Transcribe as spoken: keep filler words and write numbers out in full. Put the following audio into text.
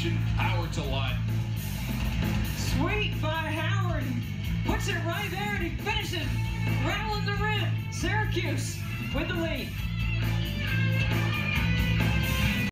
transition. Howard to Lydon. Sweet by Howard. Puts it right there and he finishes. Rattling the rim. Syracuse with the lead.